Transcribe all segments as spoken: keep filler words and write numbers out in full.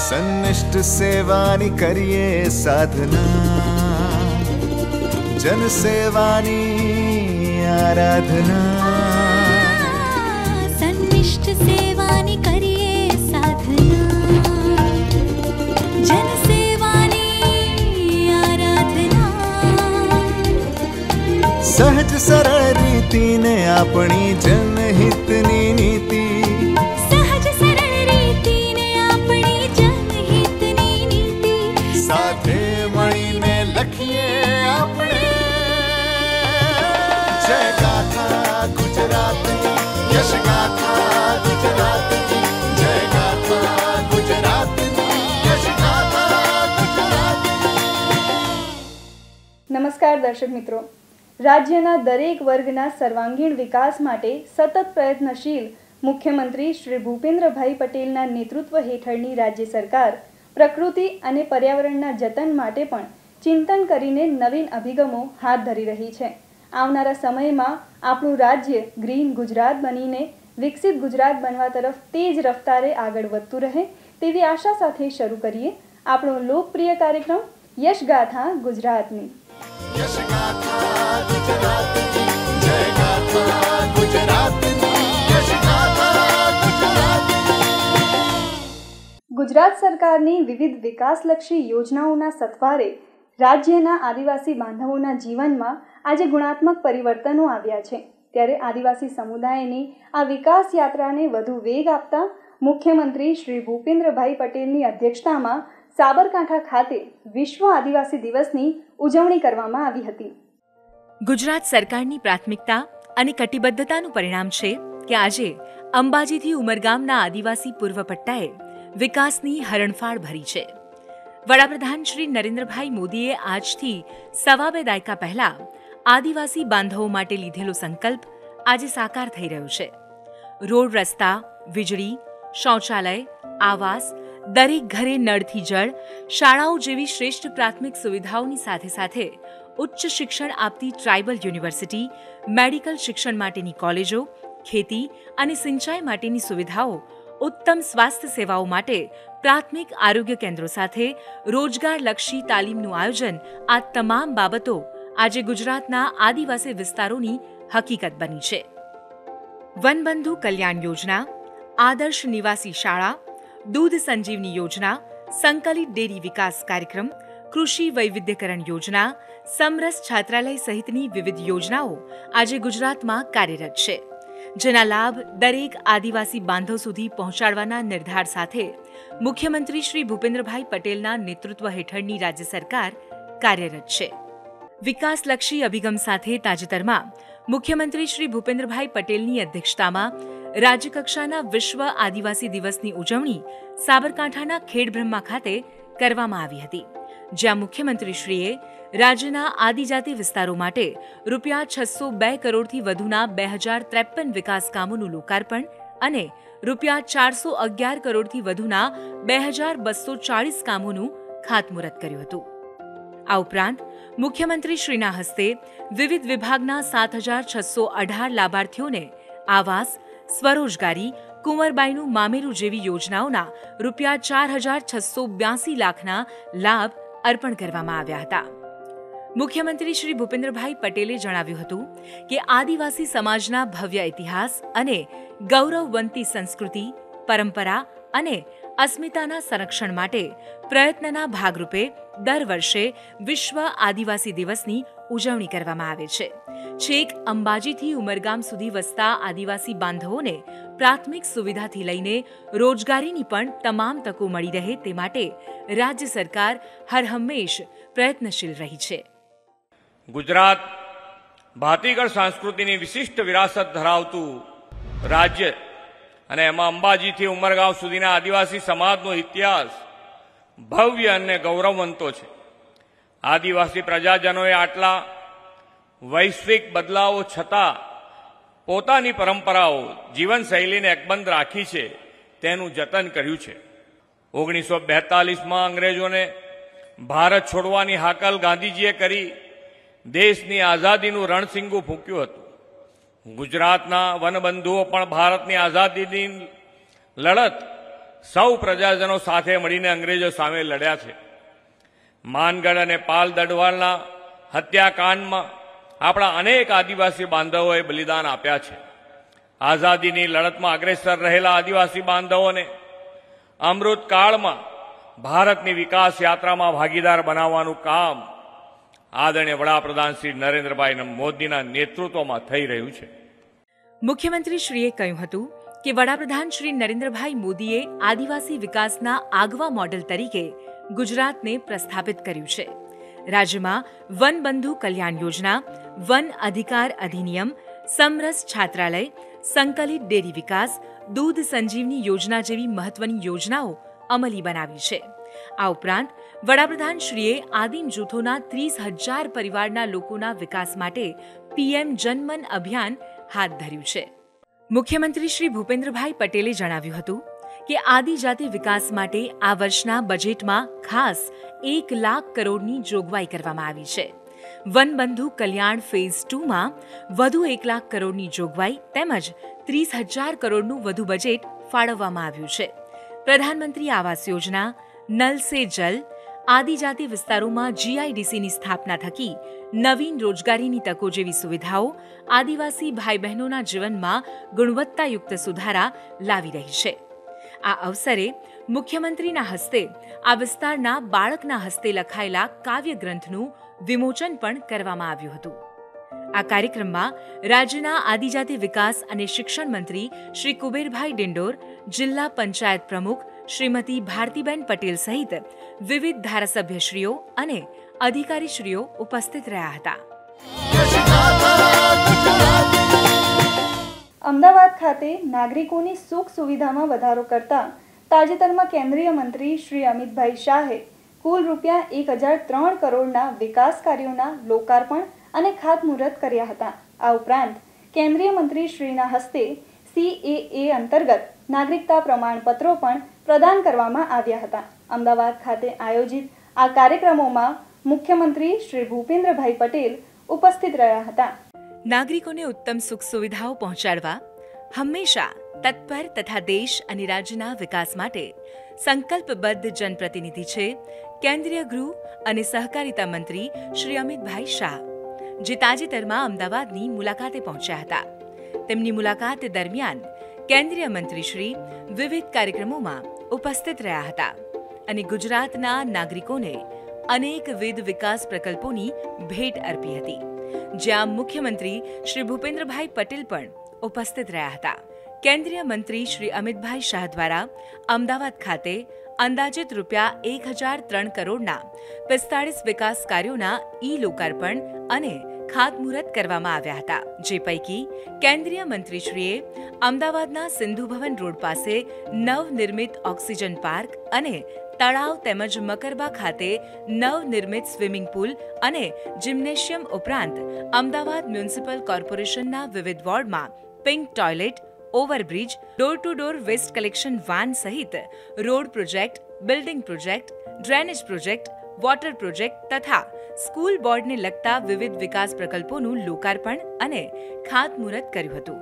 સન્નિષ્ઠ સેવાની કરીએ સાધના, જન સેવાની આરાધના, સન્નિષ્ઠ સેવાની કરીએ સાધના, જન સેવાની આરાધના, સહજ સરળ રીતિને આપણી જનહિતની નીતિ, સાથે મળીને લખીએ આપણે જય ગાથા ગુજરાતની, યશ ગાથા ગુજરાતની, જય ગાથા ગુજરાતની, યશ ગાથા ગુજરાતની। નમસ્કાર દર્શક મિત્રો, રાજ્યના દરેક વર્ગના સર્વાંગીણ વિકાસ માટે સતત પ્રયત્નશીલ મુખ્યમંત્રી શ્રી ભૂપેન્દ્રભાઈ પટેલના નેતૃત્વ હેઠળની રાજ્ય સરકાર પ્રકૃતિ અને પર્યાવરણના જતન માટે પણ ચિંતન કરીને નવીન અભિગમો હાથ ધરી રહી છે। આવનારા સમયમાં આપણું રાજ્ય ગ્રીન ગુજરાત બનીને વિકસિત ગુજરાત બનવા તરફ તેજ રફતારે આગળ વધતું રહે તેવી આશા સાથે શરૂ કરીએ આપણો લોકપ્રિય કાર્યક્રમ યશ ગાથા ગુજરાતની। યશ ગાથા ગુજરાતની, જય ગાથા ગુજરાતની, યશ ગાથા ગુજરાતની। ગુજરાત સરકારની વિવિધ વિકાસલક્ષી યોજનાઓના સથવારે રાજ્યના આદિવાસી બાંધવોના જીવનમાં આજે ગુણાત્મક પરિવર્તનો આવ્યા છે, ત્યારે આદિવાસી સમુદાયની આ વિકાસ યાત્રાને વધુ વેગ આપતા મુખ્યમંત્રી શ્રી ભૂપેન્દ્રભાઈ પટેલની અધ્યક્ષતામાં સાબરકાંઠા ખાતે વિશ્વ આદિવાસી દિવસની ઉજવણી કરવામાં આવી હતી। ગુજરાત સરકારની પ્રાથમિકતા અને કટિબદ્ધતાનું પરિણામ છે કે આજે અંબાજીથી ઉમરગામના આદિવાસી પૂર્વ પટ્ટાએ વિકાસની હરણફાળ ભરી છે। વડાપ્રધાન શ્રી નરેન્દ્રભાઈ મોદીએ આજથી સવા બે દાયકા પહેલા આદિવાસી બાંધવો માટે લીધેલો સંકલ્પ આજે સાકાર થઈ રહ્યો છે। રોડ રસ્તા, વીજળી, શૌચાલય, આવાસ, દરેક ઘરે નળથી જળ, શાળાઓ જેવી શ્રેષ્ઠ પ્રાથમિક સુવિધાઓની સાથે સાથે ઉચ્ચ શિક્ષણ આપતી ટ્રાઇબલ યુનિવર્સિટી, મેડિકલ શિક્ષણ માટેની કોલેજો, ખેતી અને સિંચાઈ માટેની સુવિધાઓ, ઉત્તમ સ્વાસ્થ્ય સેવાઓ માટે પ્રાથમિક આરોગ્ય કેન્દ્રો સાથે રોજગારલક્ષી તાલીમનું આયોજન, આ તમામ બાબતો આજે ગુજરાતના આદિવાસી વિસ્તારોની હકીકત બની છે। વનબંધુ કલ્યાણ યોજના, આદર્શ નિવાસી શાળા, દૂધ સંજીવની યોજના, સંકલિત ડેરી વિકાસ કાર્યક્રમ, કૃષિ વૈવિધ્યકરણ યોજના, સમરસ છાત્રાલય સહિતની વિવિધ યોજનાઓ આજે ગુજરાતમાં કાર્યરત છે, જેના લાભ દરેક આદિવાસી બાંધવ સુધી પહોંચાડવાના નિર્ધાર સાથે મુખ્યમંત્રી શ્રી ભૂપેન્દ્રભાઈ પટેલના નેતૃત્વ હેઠળની રાજ્ય સરકાર કાર્યરત છે। વિકાસલક્ષી અભિગમ સાથે તાજેતરમાં મુખ્યમંત્રી શ્રી ભૂપેન્દ્રભાઈ પટેલની અધ્યક્ષતામાં રાજ્યકક્ષાના વિશ્વ આદિવાસી દિવસની ઉજવણી સાબરકાંઠાના ખેડબ્રહ્મા ખાતે કરવામાં આવી હતી, જ્યાં મુખ્યમંત્રીશ્રીએ રાજ્યના આદિજાતિ વિસ્તારો માટે રૂપિયા છસો બે કરોડથી વધુના બે હજાર ત્રેપન વિકાસ કામોનું લોકાર્પણ અને રૂપિયા ચારસો અગિયાર કરોડથી વધુના બે હજાર બસો ચાળીસ કામોનું ખાતમુહૂર્ત કર્યું હતું। આ ઉપરાંત મુખ્યમંત્રીશ્રીના હસ્તે વિવિધ વિભાગના સાત હજાર છસો અઢાર લાભાર્થીઓને આવાસ, સ્વરોજગારી, કુંવરબાઈનું મામેરું જેવી યોજનાઓના રૂપિયા ચાર હજાર છસો બ્યાસી લાખના લાભ અર્પણ કરવામાં આવ્યા હતા। મુખ્યમંત્રી શ્રી ભૂપેન્દ્રભાઈ પટેલે જણાવ્યું હતું કે આદિવાસી સમાજના ભવ્ય ઇતિહાસ અને ગૌરવવંતી સંસ્કૃતિ, પરંપરા અને અસ્મિતાના સંરક્ષણ માટે પ્રયત્નના ભાગરૂપે દર વર્ષે વિશ્વ આદિવાસી દિવસની ઉજવણી કરવામાં આવે છે। છેક અંબાજીથી ઉમરગામ સુધી વસતા આદિવાસી બાંધવોને પ્રાથમિક સુવિધાથી લઈને રોજગારીની પણ તમામ તકો મળી રહે તે માટે રાજ્ય સરકાર હરહંમેશ પ્રયત્નશીલ રહી છે। ગુજરાત ભાતીગળ સંસ્કૃતિની વિશિષ્ટ વિરાસત ધરાવતું રાજ્ય અને એમાં અંબાજીથી ઉમરગામ સુધીના આદિવાસી સમાજનો ઇતિહાસ ભવ્ય અને ગૌરવવંતો છે। આદિવાસી પ્રજાજનોએ આટલા વૈશ્વિક બદલાવો છતાં પોતાની પરંપરાઓ, જીવનશૈલીને અકબંધ રાખી છે, તેનું જતન કર્યું છે। ઓગણીસો બેતાલીસમાં અંગ્રેજોને ભારત છોડવાની હાકલ ગાંધીજીએ કરી દેશની આઝાદીનું રણસિંગું ફૂંક્યું હતું। ગુજરાતના વનબંધુઓ પણ ભારતની આઝાદીની લડત સૌ પ્રજાજનો સાથે મળીને અંગ્રેજો સામે લડ્યા છે. માનગઢ અને પાલ દડવાલના હત્યાકાંડમાં આપણા અનેક આદિવાસી બાંધવોએ બલિદાન આપ્યા છે. આઝાદીની લડતમાં અગ્રેસર રહેલા આદિવાસી બાંધવોને અમૃતકાળમાં ભારતની વિકાસ યાત્રામાં ભાગીદાર બનાવવાનું કામ આદરણીય વડાપ્રધાન શ્રી નરેન્દ્રભાઈ મોદીના નેતૃત્વમાં થઈ રહ્યું છે. મુખ્યમંત્રીશ્રીએ કહ્યું હતું કે વડાપ્રધાન શ્રી નરેન્દ્રભાઈ મોદીએ આદિવાસી વિકાસના આગવા મોડેલ તરીકે ગુજરાતને પ્રસ્થાપિત કર્યું છે. રાજ્યમાં વનબંધુ કલ્યાણ યોજના, વન અધિકાર અધિનિયમ, સમરસ છાત્રાલય, સંકલિત ડેરી વિકાસ, દૂધ સંજીવની યોજના જેવી મહત્વની યોજનાઓ અમલી બનાવી છે. આ ઉપરાંત વડાપ્રધાનશ્રીએ આદિમ જૂથોના ત્રીસ હજાર પરિવારના લોકોના વિકાસ માટે પીએમ જનમન અભિયાન હાથ ધર્યું છે. મુખ્યમંત્રી શ્રી ભૂપેન્દ્રભાઈ પટેલે જણાવ્યું હતું કે આદિજાતિ વિકાસ માટે આ વર્ષના બજેટમાં ખાસ એક લાખ કરોડની જોગવાઈ કરવામાં આવી છે. વનબંધુ કલ્યાણ ફેઝ ટુમાં વધુ એક લાખ કરોડની જોગવાઈ તેમજ ત્રીસ હજાર કરોડનું વધુ બજેટ ફાળવવામાં આવ્યું છે. પ્રધાનમંત્રી આવાસ યોજના, નલ સે જલ, આદિજાતિ વિસ્તારોમાં જીઆઈડીસીની સ્થાપના થકી નવીન રોજગારીની તકો જેવી સુવિધાઓ આદિવાસી ભાઈ બહેનોના જીવનમાં ગુણવત્તાયુક્ત સુધારા લાવી રહી છે. આ અવસરે મુખ્યમંત્રીના હસ્તે આ વિસ્તારના બાળકના હસ્તે લખાયેલા કાવ્ય ગ્રંથનું વિમોચન પણ કરવામાં આવ્યું હતું. આ કાર્યક્રમમાં રાજ્યના આદિજાતિ વિકાસ અને શિક્ષણ મંત્રી શ્રી કુબેરભાઈ ડિંડોર, જિલ્લા પંચાયત પ્રમુખ શ્રીમતી ભારતીબેન પટેલ સહિત વિવિધ ધારાસભ્યશ્રીઓ અને અધિકારીશ્રીઓ ઉપસ્થિત રહ્યા હતા. અમદાવાદ ખાતે નાગરિકોની સુખ સુવિધામાં વધારો કરતા તાજેતરમાં કેન્દ્રીય મંત્રી શ્રી અમિતભાઈ શાહે કુલ રૂપિયા એક હજાર ત્રણ કરોડના વિકાસ કાર્યોના લોકાર્પણ અને ખાતમુહૂર્ત કર્યા હતા. આ ઉપરાંત કેન્દ્રીય મંત્રી શ્રીના હસ્તે સીએએ અંતર્ગત નાગરિકતા પ્રમાણપત્રો પણ પ્રદાન કરવામાં આવ્યા હતા. અમદાવાદ ખાતે આયોજિત આ કાર્યક્રમોમાં મુખ્યમંત્રી શ્રી ભૂપેન્દ્રભાઈ પટેલ ઉપસ્થિત રહ્યા હતા. નાગરિકોને ઉત્તમ સુખ સુવિધાઓ પહોંચાડવા હંમેશા તત્પર તથા દેશ અને રાજ્યના વિકાસ માટે સંકલ્પબદ્ધ જનપ્રતિનિધિ છે કેન્દ્રીય ગૃહ અને સહકારિતા મંત્રી શ્રી અમિતભાઈ શાહ, જે તાજેતરમાં અમદાવાદની મુલાકાતે પહોંચ્યા હતા. તેમની મુલાકાત દરમિયાન કેન્દ્રીય મંત્રીશ્રી વિવિધ કાર્યક્રમોમાં ઉપસ્થિત રહ્યા હતા અને ગુજરાતના નાગરિકોને અનેકવિધ વિકાસ પ્રકલ્પોની ભેટ અર્પી હતી, જ્યાં મુખ્યમંત્રી શ્રી ભૂપેન્દ્રભાઈ પટેલ પણ ઉપસ્થિત રહ્યા હતા. કેન્દ્રીય મંત્રી શ્રી અમિતભાઈ શાહ દ્વારા અમદાવાદ ખાતે અંદાજિત રૂપિયા એક હજાર ત્રણ કરોડના પિસ્તાળીસ વિકાસ કાર્યોના ઈ લોકાર્પણ અને ખાતમુહૂર્ત કરવામાં આવ્યા હતા, જે પૈકી કેન્દ્રીય મંત્રીશ્રીએ અમદાવાદના સિંધુ ભવન રોડ પાસે નવનિર્મિત ઓક્સિજન પાર્ક અને તળાવ તેમજ મકરબા ખાતે નવનિર્મિત સ્વિમિંગ પુલ અને જિમ્નેશિયમ ઉપરાંત અમદાવાદ મ્યુનિસિપલ કોર્પોરેશનના વિવિધ વોર્ડમાં pink toilet, overbridge, door to door waste collection van સહિત road project, building project, drainage project, water project તથા સ્કૂલ બોર્ડને લગતા વિવિધ વિકાસ પ્રકલ્પોનું લોકાર્પણ અને ખાતમુહૂર્ત કર્યું હતું.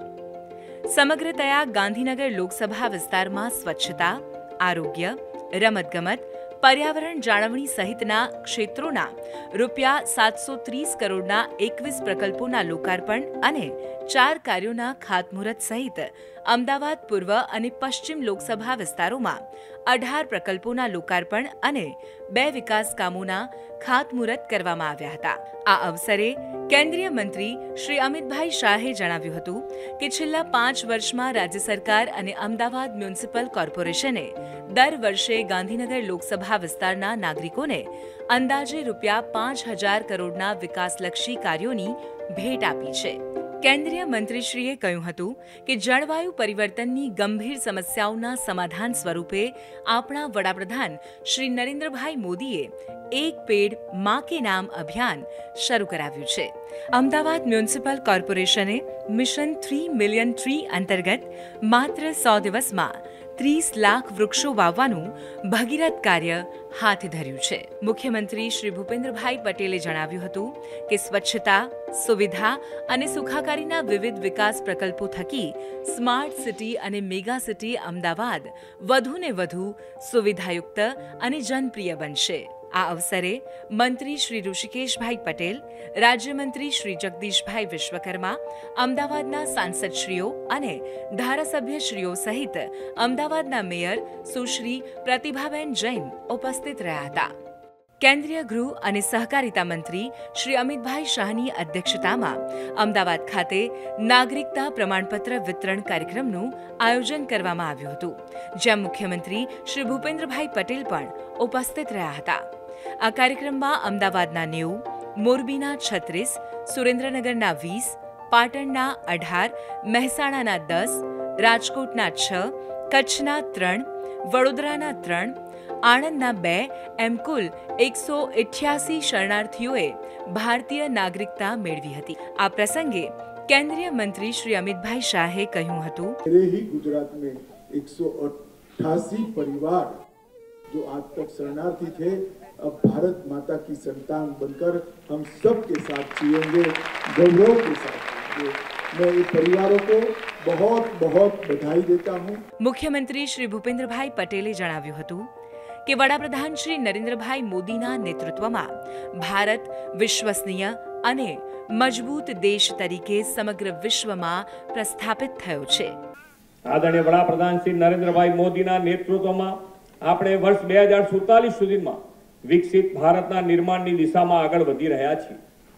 સમગ્રતયા ગાંધીનગર લોકસભા વિસ્તારમાં સ્વચ્છતા, આરોગ્ય, રમતગમત, પર્યાવરણ જાળવણી સહિતના ક્ષેત્રોના રૂપિયા સાતસો ત્રીસ કરોડના એકવીસ પ્રકલ્પોના લોકાર્પણ અને ચાર કાર્યોના ખાતમુહૂર્ત સહિત અમદાવાદ પૂર્વ અને પશ્ચિમ લોકસભા વિસ્તારોમાં અઢાર પ્રકલ્પોના લોકાર્પણ અને બે વિકાસ કામોના ખાતમુહૂર્ત કરવામાં આવ્યા હતા. આ અવસરે કેન્દ્રીય મંત્રી શ્રી અમિતભાઈ શાહે જણાવ્યું હતું કે છેલ્લા પાંચ વર્ષમાં રાજ્ય સરકાર અને અમદાવાદ મ્યુનિસિપલ કોર્પોરેશને દર વર્ષે ગાંધીનગર લોકસભા વિસ્તારના નાગરિકોને અંદાજે રૂપિયા પાંચ હજાર કરોડના વિકાસલક્ષી કાર્યોની ભેટ આપી છે. કેન્દ્રીય મંત્રીશ્રીએ કહ્યું હતું કે જળવાયુ પરિવર્તનની ગંભીર સમસ્યાઓના સમાધાન સ્વરૂપે આપણા વડાપ્રધાન શ્રી નરેન્દ્રભાઈ મોદીએ એક પેડ માં કે નામ અભિયાન શરૂ કરાવ્યું છે. અમદાવાદ મ્યુનિસિપલ કોર્પોરેશને મિશન થ્રી મિલિયન ટ્રી અંતર્ગત માત્ર સો દિવસમાં ત્રીસ લાખ વૃક્ષો વાવવાનું ભગીરથ કાર્ય હાથ ધર્યું છે. મુખ્યમંત્રી શ્રી ભૂપેન્દ્રભાઈ પટેલે જણાવ્યું હતું કે સ્વચ્છતા, સુવિધા અને સુખાકારીના વિવિધ વિકાસ પ્રકલ્પો થકી સ્માર્ટ સિટી અને મેગા સિટી અમદાવાદ વધુને વધુ સુવિધાયુક્ત અને જનપ્રિય બનશે. આ અવસરે મંત્રી શ્રી ઋષિકેશભાઈ પટેલ, રાજ્યમંત્રી શ્રી જગદીશભાઈ વિશ્વકર્મા, અમદાવાદના સાંસદશ્રીઓ અને ધારાસભ્યશ્રીઓ સહિત અમદાવાદના મેયર સુશ્રી પ્રતિભાબેન જૈન ઉપસ્થિત રહ્યા હતા. કેન્દ્રીય ગૃહ અને સહકારિતા મંત્રી શ્રી અમિતભાઈ શાહની અધ્યક્ષતામાં અમદાવાદ ખાતે નાગરિકતા પ્રમાણપત્ર વિતરણ કાર્યક્રમનું આયોજન કરવામાં આવ્યું હતું, જ્યાં મુખ્યમંત્રી શ્રી ભૂપેન્દ્રભાઈ પટેલ પણ ઉપસ્થિત રહ્યા હતા. આ કાર્યક્રમમાં અમદાવાદના નેવું, મોરબીના છત્રીસ, સુરેન્દ્રનગરના વીસ, પાટણના અઢાર, મહેસાણાના દસ, રાજકોટના છ, કચ્છના ત્રણ, વડોદરાના ત્રણ, આણંદના બે એમ કુલ એકસો અઠ્યાસી શરણાર્થીઓએ ભારતીય નાગરિકતા મેળવી હતી. આ પ્રસંગે કેન્દ્રીય મંત્રી શ્રી અમિતભાઈ શાહે કહ્યું હતું, गुजरात में एक सौ अट्ठासी परिवार जो आज तक शरणार्थी थे, अब भारत माता की संतान बनकर हम सब के साथ जिएंगे, गौरव के साथ जिएंगे. मैं इन परिवारों को बहुत बहुत बधाई देता हूं. મુખ્યમંત્રી શ્રી ભૂપેન્દ્રભાઈ પટેલે જણાવ્યું હતું કે વડાપ્રધાન શ્રી નરેન્દ્રભાઈ મોદીના નેતૃત્વમાં ભારત વિશ્વસનીય અને મજબૂત દેશ તરીકે સમગ્ર વિશ્વમાં પ્રસ્થાપિત થયો છે. આદરણીય વડાપ્રધાન શ્રી નરેન્દ્રભાઈ મોદીના નેતૃત્વમાં આપણે વર્ષ બે હજાર સુડતાલીસ સુધીમાં વિકસિત ભારતના નિર્માણની દિશામાં આગળ વધી રહ્યા છીએ.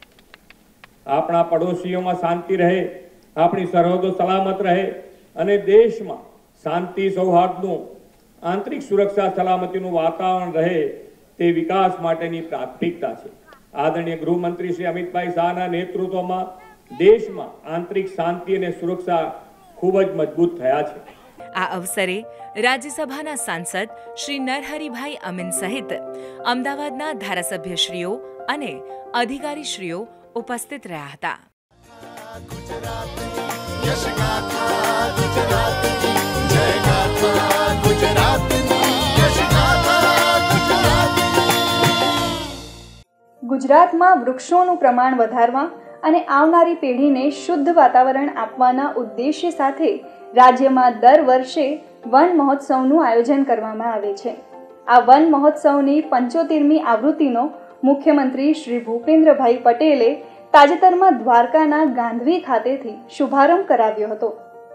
આપણા પડોશીઓમાં શાંતિ રહે, આપણી સરહદો સલામત રહે અને દેશમાં શાંતિ સૌહાર્દનું આંતરિક સુરક્ષા સલામતીનું વાતાવરણ રહે તે વિકાસ માટેની પ્રાથમિકતા છે. આદરણીય ગૃહમંત્રી શ્રી અમિતભાઈ શાહના નેતૃત્વમાં દેશમાં આંતરિક શાંતિ અને સુરક્ષા ખૂબ જ મજબૂત થયા છે. આ અવસરે રાજ્યસભાના સાંસદ શ્રી નરહરિભાઈ અમીન સહિત અમદાવાદના ધારાસભ્યશ્રીઓ અને અધિકારીશ્રીઓ ઉપસ્થિત રહ્યા હતા. ગુજરાતમાં વૃક્ષોનું પ્રમાણ વધારવા અને આવનારી પેઢીને શુદ્ધ વાતાવરણ આપવાના ઉદ્દેશ્ય સાથે રાજ્યમાં દર વર્ષે વન મહોત્સવનું આયોજન કરવામાં આવે છે. આ વન મહોત્સવની પંચોતેરમી આવૃત્તિનો મુખ્યમંત્રી શ્રી ભૂપેન્દ્રભાઈ પટેલે તાજેતરમાં દ્વારકાના ગાંધવી ખાતેથી શુભારંભ કરાવ્યો હતો.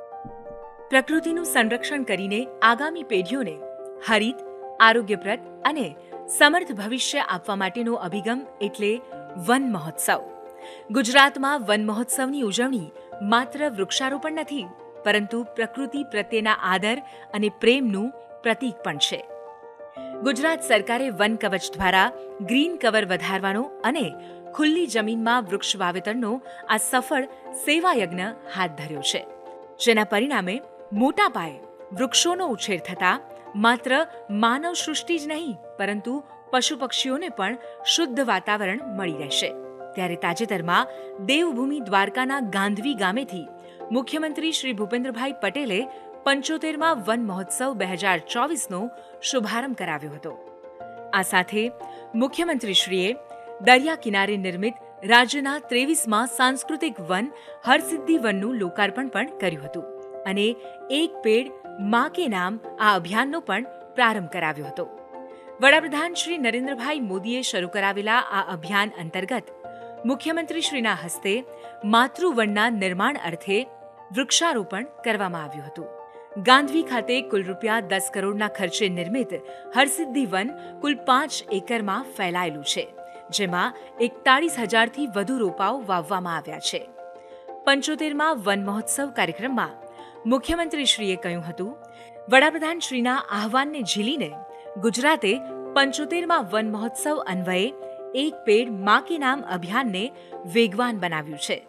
પ્રકૃતિનું સંરક્ષણ કરીને આગામી પેઢીઓને હરિત, આરોગ્યપ્રદ અને સમર્થ ભવિષ્ય આપવા માટેનો અભિગમ એટલે વન મહોત્સવ. ગુજરાતમાં વન મહોત્સવની ઉજવણી માત્ર વૃક્ષારોપણ નથી, પરંતુ પ્રકૃતિ પ્રત્યેના આદર અને પ્રેમનું પ્રતીક પણ છે. ગુજરાત સરકારે વન કવચ દ્વારા ગ્રીન કવર વધારવાનો અને ખુલ્લી જમીનમાં વૃક્ષ વાવેતરનો આ સફળ સેવાયજ્ઞ હાથ ધર્યો છે, જેના પરિણામે મોટા પાયે વૃક્ષોનો ઉછેર થતા માત્ર માનવ સૃષ્ટિ જ નહીં, પરંતુ પશુ પક્ષીઓને પણ શુદ્ધ વાતાવરણ મળી રહેશે. ત્યારે તાજેતરમાં દેવભૂમિ દ્વારકાના ગાંધવી ગામેથી મુખ્યમંત્રી શ્રી ભૂપેન્દ્રભાઈ પટેલે પંચોતેરમાં વન મહોત્સવ બે હજાર ચોવીસનો શુભારંભ કરાવ્યો હતો. આ સાથે મુખ્યમંત્રીશ્રીએ દરિયા કિનારે નિર્મિત રાજ્યના ત્રેવીસમાં સાંસ્કૃતિક વન હરસિદ્ધિ વનનું લોકાર્પણ પણ કર્યું હતું અને એક પેડ માં કે નામ આ અભિયાનનો પણ પ્રારંભ કરાવ્યો હતો. વડાપ્રધાન શ્રી નરેન્દ્રભાઈ મોદીએ શરૂ કરાવેલા આ અભિયાન અંતર્ગત મુખ્યમંત્રીશ્રીના હસ્તે માતૃવનના નિર્માણ અર્થે વૃક્ષારોપણ કરવામાં આવ્યું હતું. ગાંધવી ખાતે કુલ રૂપિયા દસ કરોડના ખર્ચે નિર્મિત હરસિદ્ધિ વન કુલ પાંચ એકરમાં ફેલાયેલું છે, જેમાં એકતાળીસ હજારથી વધુ રોપાઓ વાવવામાં આવ્યા છે. પંચોતેરમાં વન મહોત્સવ કાર્યક્રમમાં મુખ્યમંત્રીશ્રીએ કહ્યું હતું, વડાપ્રધાનશ્રીના આહવાનને ઝીલીને ગુજરાતે પંચોતેરમાં વન મહોત્સવ અન્વયે એક પેડ માં કે નામ અભિયાનને વેગવાન બનાવ્યું છે.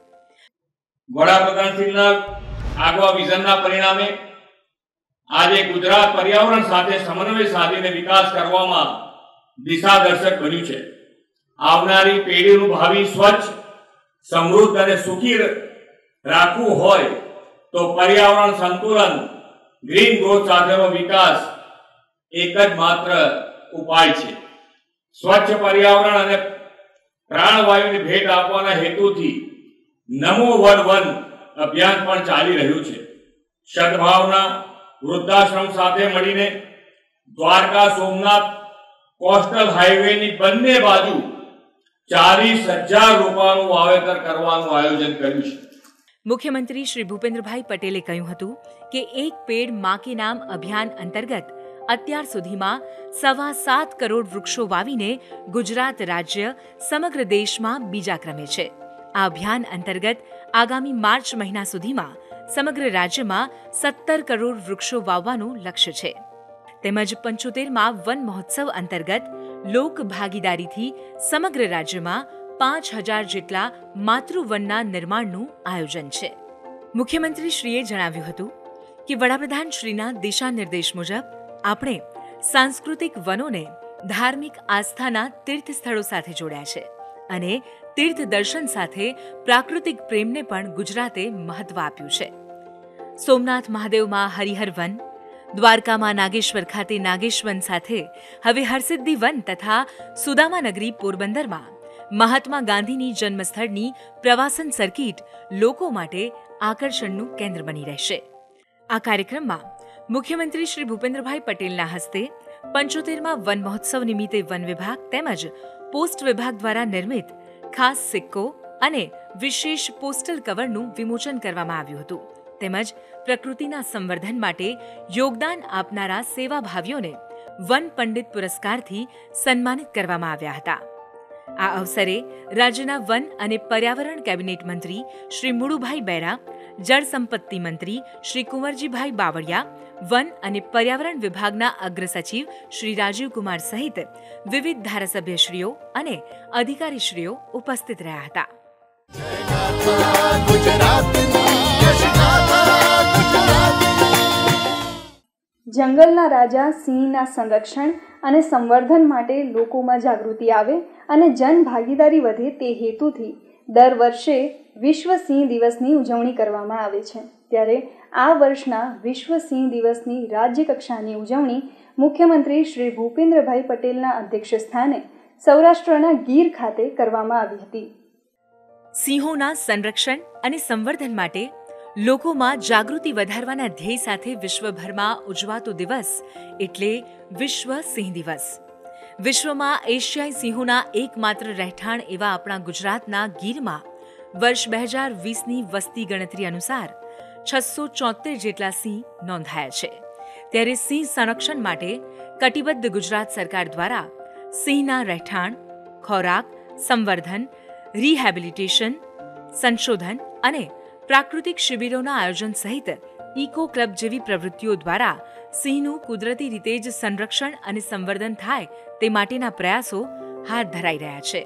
વડાપ્રધાનશ્રીના આગવા વિઝનના પરિણામે આજે ગુજરાત પર્યાવરણ સાથે સમન્વય સાધીને વિકાસ કરવામાં દિશાદર્શક બન્યું છે. આવનારી પેઢીનું ભાવિ સ્વચ્છ, સમૃદ્ધ અને સુખી રાખવું હોય તો પર્યાવરણ સંતુલન ગ્રીન ગ્રોથ સાથેનો વિકાસ એક જ માત્ર ઉપાય છે. સ્વચ્છ પર્યાવરણ અને પ્રાણવાયુની ભેટ આપવાના હેતુથી નમો વન વન અભિયાન પણ ચાલી રહ્યું છે. સદભાવના વૃદ્ધાશ્રમ સાથે મળીને દ્વારકા સોમનાથ કોસ્ટલ હાઈવેની બંને બાજુ ચાલીસ હજાર રોપાનું વાવેતર કરવાનું આયોજન કર્યું છે. મુખ્યમંત્રી શ્રી ભૂપેન્દ્રભાઈ પટેલે કહ્યું હતું કે એક પેડ માં કે નામ અભિયાન અંતર્ગત અત્યાર સુધીમાં સવા સાત કરોડ વૃક્ષો વાવીને ગુજરાત રાજ્ય સમગ્ર દેશમાં બીજા ક્રમે છે. આ અભિયાન અંતર્ગત આગામી માર્ચ મહિના સુધીમાં સમગ્ર રાજ્યમાં સત્તર કરોડ વૃક્ષો વાવવાનું લક્ષ્ય છે. તેમજ પંચોતેરમાં વન મહોત્સવ અંતર્ગત લોક ભાગીદારીથી સમગ્ર રાજ્યમાં પાંચ હજાર જેટલા માતૃવનના નિર્માણનું આયોજન છે. મુખ્યમંત્રીશ્રીએ જણાવ્યું હતું કે વડાપ્રધાન શ્રીના દિશા નિર્દેશ મુજબ આપણે સાંસ્કૃતિક વનોને ધાર્મિક આસ્થાના તીર્થ સ્થળો સાથે જોડ્યા છે અને તીર્થ દર્શન સાથે પ્રાકૃતિક પ્રેમને પણ ગુજરાતે મહત્વ આપ્યું છે. સોમનાથ મહાદેવમાં હરિહર વન, દ્વારકામાં નાગેશ્વર ખાતે નાગેશવન સાથે હવે હરસિદ્ધિ વન તથા સુદામાનગરી પોરબંદરમાં મહાત્મા ગાંધીની જન્મસ્થળની પ્રવાસન સર્કિટ લોકો માટે આકર્ષણનું કેન્દ્ર બની રહેશે. આ કાર્યક્રમમાં મુખ્યમંત્રી શ્રી ભૂપેન્દ્રભાઈ પટેલના હસ્તે પંચોતેરમાં વન મહોત્સવ નિમિત્તે વન વિભાગ તેમજ પોસ્ટ વિભાગ દ્વારા નિર્મિત ખાસ સિક્કો અને વિશેષ પોસ્ટલ કવરનું વિમોચન કરવામાં આવ્યું હતું. તેમજ પ્રકૃતિના સંવર્ધન માટે યોગદાન આપનારા સેવાભાવીઓને વન પંડિત પુરસ્કારથી સન્માનિત કરવામાં આવ્યા હતા. આ અવસરે રાજ્યના વન અને પર્યાવરણ કેબિનેટ મંત્રી શ્રી મુળુભાઈ બેરા, જળ સંપત્તિ મંત્રી શ્રી કુંવરજીભાઈ બાવળિયા, વન અને પર્યાવરણ વિભાગના અગ્ર સચિવ શ્રી રાજીવકુમાર સહિત વિવિધ ધારાસભ્યશ્રીઓ અને અધિકારીશ્રીઓ ઉપસ્થિત રહ્યા હતા. જંગલના રાજા સિંહના સંરક્ષણ અને સંવર્ધન માટે લોકોમાં જાગૃતિ આવે અને જન ભાગીદારી વધે તે હેતુથી દર વર્ષે વિશ્વ સિંહ દિવસની ઉજવણી કરવામાં આવે છે. ત્યારે આ વર્ષના વિશ્વ સિંહ દિવસની રાજ્ય કક્ષાની ઉજવણી મુખ્યમંત્રી શ્રી ભૂપેન્દ્રભાઈ પટેલના અધ્યક્ષસ્થાને સૌરાષ્ટ્રના ગીર ખાતે કરવામાં આવી હતી. સિંહોના સંરક્ષણ અને સંવર્ધન માટે લોકોમાં જાગૃતિ વધારવાના ધ્યેય સાથે વિશ્વભરમાં ઉજવાતો દિવસ એટલે વિશ્વ સિંહ દિવસ. વિશ્વમાં એશિયાઈ સિંહોના એકમાત્ર રહેઠાણ એવા આપણા ગુજરાતના ગીરમાં વર્ષ બે હજાર વીસની વસ્તી ગણતરી અનુસાર છસો ચોતેર જેટલા સિંહ નોંધાયા છે. ત્યારે સિંહ સંરક્ષણ માટે કટિબદ્ધ ગુજરાત સરકાર દ્વારા સિંહના રહેઠાણ, ખોરાક, સંવર્ધન, રિહેબિલિટેશન, સંશોધન અને પ્રાકૃતિક શિબિરોના આયોજન સહિત ઇકો ક્લબ જેવી પ્રવૃત્તિઓ દ્વારા સિંહનું કુદરતી રીતે જ સંરક્ષણ અને સંવર્ધન થાય તે માટેના પ્રયાસો હાથ ધરાઈ રહ્યા છે.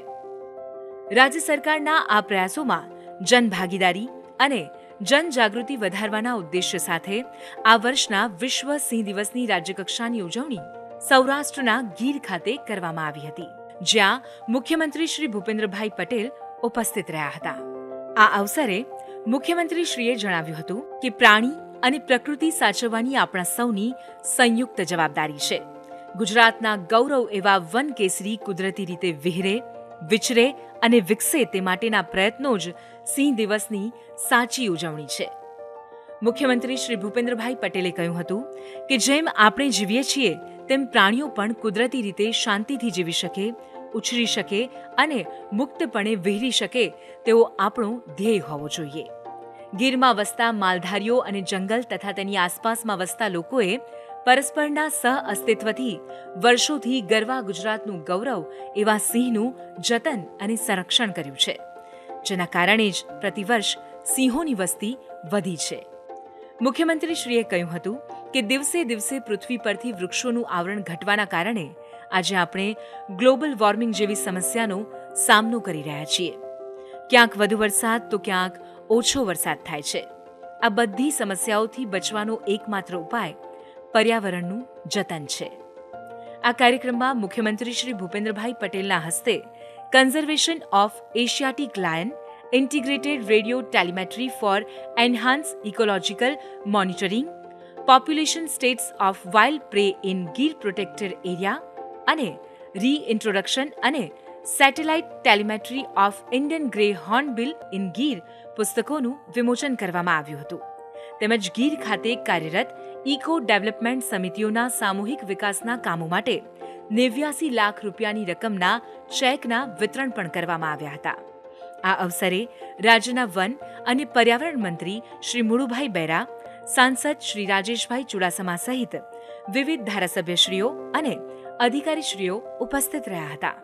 રાજ્ય સરકારના આ પ્રયાસોમાં જનભાગીદારી અને જનજાગૃતિ વધારવાના ઉદ્દેશ્ય સાથે આ વર્ષના વિશ્વ સિંહ દિવસની રાજ્યકક્ષાની ઉજવણી સૌરાષ્ટ્રના ગીર ખાતે કરવામાં આવી હતી, જ્યાં મુખ્યમંત્રી શ્રી ભૂપેન્દ્રભાઈ પટેલ ઉપસ્થિત રહ્યા હતા. આ અવસરે મુખ્યમંત્રીશ્રીએ જણાવ્યું હતું કે પ્રાણી અને પ્રકૃતિ સાચવવાની આપણા સૌની સંયુક્ત જવાબદારી છે. ગુજરાતના ગૌરવ એવા વન કેસરી કુદરતી રીતે વિહરે, વિચરે અને વિકસે તે માટેના પ્રયત્નો જ સિંહ દિવસની સાચી ઉજવણી છે. મુખ્યમંત્રી શ્રી ભૂપેન્દ્રભાઈ પટેલે કહ્યું હતું કે જેમ આપણે જીવીએ છીએ તેમ પ્રાણીઓ પણ કુદરતી રીતે શાંતિથી જીવી શકે, ઉછરી શકે અને મુક્તપણે વિહરી શકે તેવો આપણો ધ્યેય હોવો જોઈએ. ગીરમાં વસતા માલધારીઓ અને જંગલ તથા તેની આસપાસમાં વસતા લોકોએ પરસ્પરના સહ અસ્તિત્વથી વર્ષોથી ગરવા ગુજરાતનું ગૌરવ એવા સિંહનું જતન અને સંરક્ષણ કર્યું છે, જેના કારણે જ પ્રતિવર્ષ સિંહોની વસ્તી વધી છે. મુખ્યમંત્રીશ્રીએ કહ્યું હતું કે દિવસે દિવસે પૃથ્વી પરથી વૃક્ષોનું આવરણ ઘટવાના કારણે આજે આપણે ગ્લોબલ વોર્મિંગ જેવી સમસ્યાનો સામનો કરી રહ્યા છીએ. ક્યાંક વધુ વરસાદ તો ક્યાંક ઓછો વરસાદ થાય છે. આ બધી સમસ્યાઓથી બચવાનો એકમાત્ર ઉપાય પર્યાવરણનું જતન છે. આ કાર્યક્રમમાં મુખ્યમંત્રી શ્રી ભૂપેન્દ્રભાઈ પટેલના હસ્તે conservation of Asiatic lion integrated radio telemetry for enhance ecological monitoring, population status of wild prey in Gir protected area અને રીઇન્ટ્રોડક્શન અને satellite telemetry of Indian grey hornbill in Gir પુસ્તકોનું વિમોચન કરવામાં આવ્યું હતું. તેમજ ગીર ખાતે કાર્યરત ઇકો ડેવલપમેન્ટ સમિતિઓના સામૂહિક વિકાસના કામો માટે નેવ્યાસી લાખ રૂપિયાની રકમના ચેકના વિતરણ પણ કરવામાં આવ્યા હતા. આ અવસરે રાજ્યના વન અને પર્યાવરણ મંત્રી શ્રી મુળુભાઈ બેરા, સાંસદ શ્રી રાજેશભાઈ ચુડાસમા સહિત વિવિધ ધારાસભ્યશ્રીઓ અને અધિકારીશ્રીઓ ઉપસ્થિત રહ્યા હતા.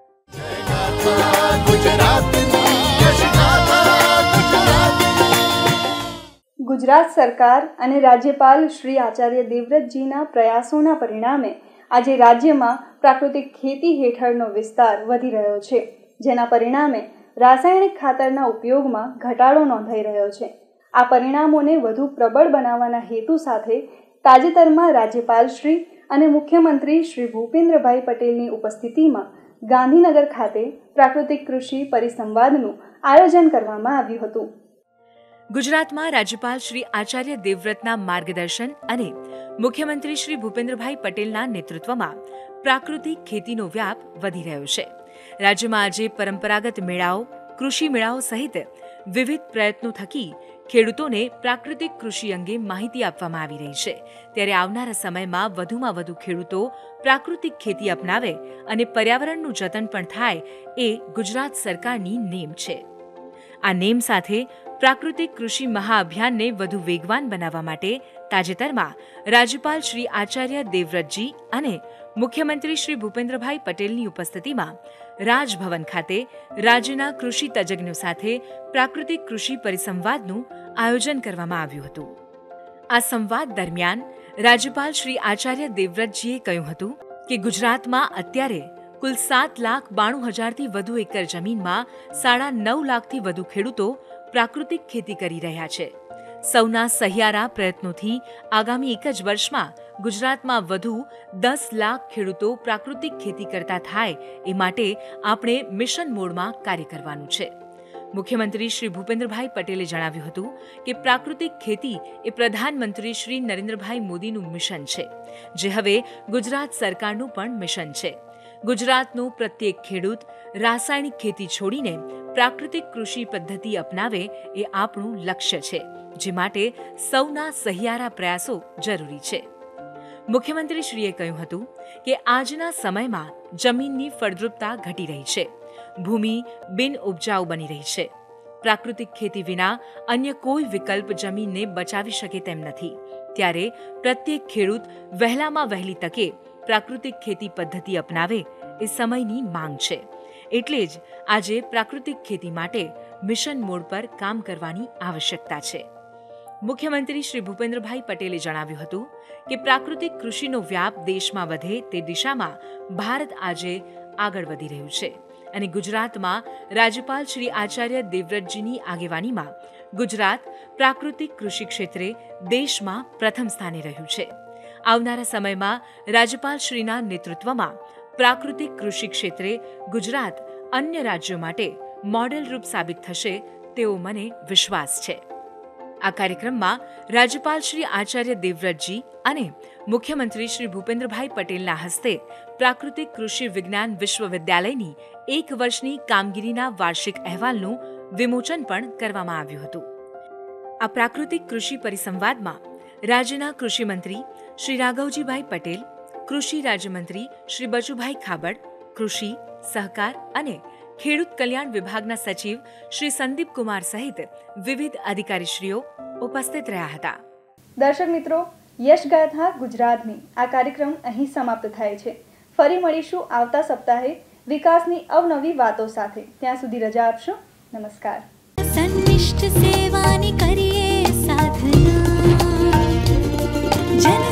ગુજરાત સરકાર અને રાજ્યપાલ શ્રી આચાર્ય દેવવ્રતજીના પ્રયાસોના પરિણામે આજે રાજ્યમાં પ્રાકૃતિક ખેતી હેઠળનો વિસ્તાર વધી રહ્યો છે, જેના પરિણામે રાસાયણિક ખાતરના ઉપયોગમાં ઘટાડો નોંધાઈ રહ્યો છે. આ પરિણામોને વધુ પ્રબળ બનાવવાના હેતુ સાથે તાજેતરમાં રાજ્યપાલ શ્રી અને મુખ્યમંત્રી શ્રી ભૂપેન્દ્રભાઈ પટેલની ઉપસ્થિતિમાં ગાંધીનગર ખાતે પ્રાકૃતિક કૃષિ પરિસંવાદનું આયોજન કરવામાં આવ્યું હતું. ગુજરાતમાં રાજ્યપાલ શ્રી આચાર્ય દેવવ્રતના માર્ગદર્શન અને મુખ્યમંત્રી શ્રી ભૂપેન્દ્રભાઈ પટેલના નેતૃત્વમાં પ્રાકૃતિક ખેતીનો વ્યાપ વધી રહ્યો છે. રાજ્યમાં આજે પરંપરાગત મેળાઓ, કૃષિ મેળાઓ સહિત વિવિધ પ્રયત્નો થકી ખેડૂતોને પ્રાકૃતિક કૃષિ અંગે માહિતી આપવામાં આવી રહી છે. ત્યારે આવનારા સમયમાં વધુમાં વધુ ખેડૂતો પ્રાકૃતિક ખેતી અપનાવે અને પર્યાવરણનું જતન પણ થાય એ ગુજરાત સરકારની નેમ છે. આ નેમ સાથે પ્રાકૃતિક કૃષિ મહાઅભિયાનને વધુ વેગવાન બનાવવા માટે તાજેતરમાં રાજ્યપાલ શ્રી આચાર્ય દેવવ્રતજી અને મુખ્યમંત્રી શ્રી ભૂપેન્દ્રભાઈ પટેલની ઉપસ્થિતિમાં રાજભવન ખાતે રાજ્યના કૃષિ તજજ્ઞો સાથે પ્રાકૃતિક કૃષિ પરિસંવાદનું આયોજન કરવામાં આવ્યું હતું. આ સંવાદ દરમિયાન રાજ્યપાલ શ્રી આચાર્ય દેવવ્રતજીએ કહ્યું હતું કે ગુજરાતમાં અત્યારે કુલ સાત લાખ બાણું હજારથી વધુ એકર જમીનમાં સાડા નવ લાખથી વધુ ખેડૂતો પ્રાકૃતિક ખેતી કરી રહ્યા છે. સૌના સહિયારા પ્રયત્નોથી આગામી એક જ વર્ષમાં ગુજરાતમાં વધુ દસ લાખ ખેડૂતો પ્રાકૃતિક ખેતી કરતા થાય એ માટે આપણે મિશન મોડમાં કાર્ય કરવાનું છે. મુખ્યમંત્રી શ્રી ભૂપેન્દ્રભાઈ પટેલે જણાવ્યું હતું કે પ્રાકૃતિક ખેતી એ પ્રધાનમંત્રી શ્રી નરેન્દ્રભાઈ મોદીનું મિશન છે, જે હવે ગુજરાત સરકારનું પણ મિશન છે. ગુજરાતનું પ્રત્યેક ખેડૂત રાસાયણિક ખેતી છોડીને પ્રાકૃતિક કૃષિ પદ્ધતિ અપનાવે એ આપણું લક્ષ્ય છે, જે માટે સૌના સહિયારા પ્રયાસો જરૂરી છે. મુખ્યમંત્રીશ્રીએ કહ્યું હતું કે આજના સમયમાં જમીનની ફળદ્રુપતા ઘટી રહી છે, ભૂમિ બિન ઉપજાઉ બની રહી છે. પ્રાકૃતિક ખેતી વિના અન્ય કોઈ વિકલ્પ જમીનને બચાવી શકે તેમ નથી. ત્યારે પ્રત્યેક ખેડૂત વહેલામાં વહેલી તકે પ્રાકૃતિક ખેતી પદ્ધતિ અપનાવે એ સમયની માંગ છે. એટલે જ આજે પ્રાકૃતિક ખેતી માટે મિશન મોડ પર કામ કરવાની આવશ્યકતા છે. મુખ્યમંત્રી શ્રી ભૂપેન્દ્રભાઈ પટેલે જણાવ્યું હતું કે પ્રાકૃતિક કૃષિનો વ્યાપ દેશમાં વધે તે દિશામાં ભારત આજે આગળ વધી રહ્યું છે અને ગુજરાતમાં રાજ્યપાલ શ્રી આચાર્ય દેવવ્રતજીની આગેવાનીમાં ગુજરાત પ્રાકૃતિક કૃષિ ક્ષેત્રે દેશમાં પ્રથમ સ્થાને રહ્યું છે. આવનારા સમયમાં રાજ્યપાલ શ્રીના નેતૃત્વમાં પ્રાકૃતિક કૃષિ ક્ષેત્રે ગુજરાત અન્ય રાજ્યો માટે મોડેલ રૂપ સાબિત થશે તેવો મને વિશ્વાસ છે. આ કાર્યક્રમમાં રાજ્યપાલ શ્રી આચાર્ય દેવવ્રતજી અને મુખ્યમંત્રી શ્રી ભૂપેન્દ્રભાઈ પટેલના હસ્તે પ્રાકૃતિક કૃષિ વિજ્ઞાન વિશ્વવિદ્યાલયની એક વર્ષની કામગીરીના વાર્ષિક અહેવાલનું વિમોચન પણ કરવામાં આવ્યું હતું. આ પ્રાકૃતિક કૃષિ પરિસંવાદમાં રાજ્યના કૃષિમંત્રી શ્રી રાઘવજીભાઈ પટેલ, કૃષિ રાજ્યમંત્રી શ્રી બચુભાઈ ખાબડ, કૃષિ, સહકાર અને ખેડૂત કલ્યાણ વિભાગના સચિવ શ્રી સંદીપ કુમાર સહિત વિવિધ અધિકારીશ્રીઓ ઉપસ્થિત રહ્યા હતા. દર્શક મિત્રો, યશગાથા ગુજરાતની આ કાર્યક્રમ અહીં સમાપ્ત થાય છે. ફરી મળીશું આવતા સપ્તાહે વિકાસની અવનવી વાતો સાથે. ત્યાં સુધી રજા આપશો. નમસ્કાર. સંનિષ્ઠ સેવાની કરીએ સાધના, જન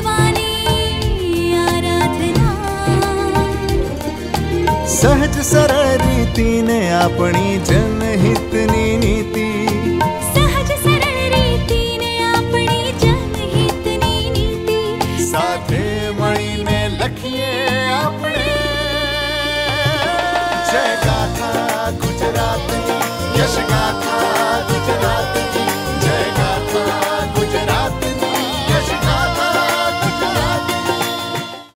સેવાની આરાધના, સહજ સરળ રીતિને આપણી જનહિતની નીતિ, સહજ સરળ રીતિને આપણી જનહિતની નીતિ, સાથે મળીને લખીએ આપણે જય ગાથા ગુજરાતની, યશ ગાથા ગુજરાતની.